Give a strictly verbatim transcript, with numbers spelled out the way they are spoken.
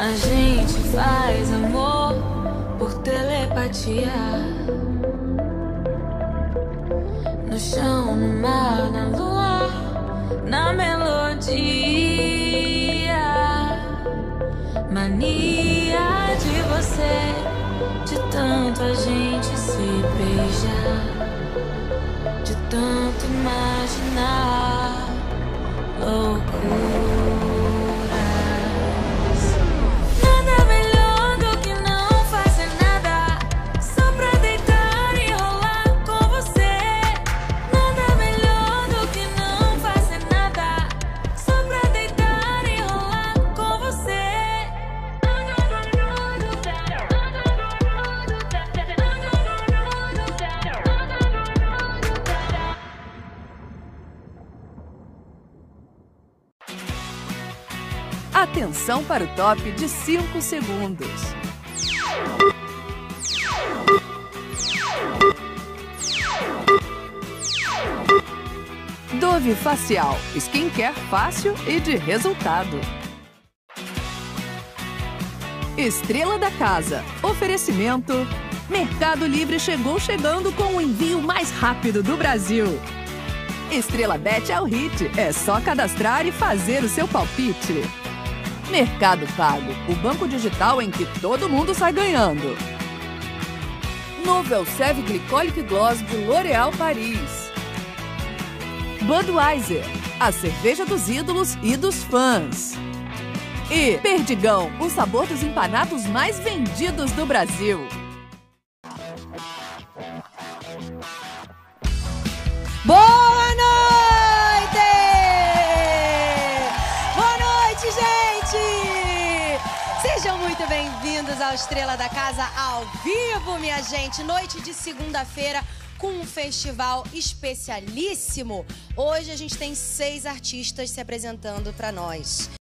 A gente faz amor por telepatia. No chão, no mar, na lua, na melodia. Mania de você, de tanto a gente se beijar, de tanto imaginar loucura. Atenção para o top de cinco segundos. Dove Facial, skincare fácil e de resultado. Estrela da Casa, oferecimento. Mercado Livre chegou chegando com o envio mais rápido do Brasil. Estrela Bet é o hit, é só cadastrar e fazer o seu palpite. Mercado Pago, o banco digital em que todo mundo sai ganhando. Novo Elseve Glycolic Gloss de L'Oréal Paris. Budweiser, a cerveja dos ídolos e dos fãs. E Perdigão, o sabor dos empanados mais vendidos do Brasil. Boa noite! Boa noite, gente! Sejam muito bem-vindos ao Estrela da Casa ao vivo, minha gente. Noite de segunda-feira com um festival especialíssimo. Hoje a gente tem seis artistas se apresentando para nós.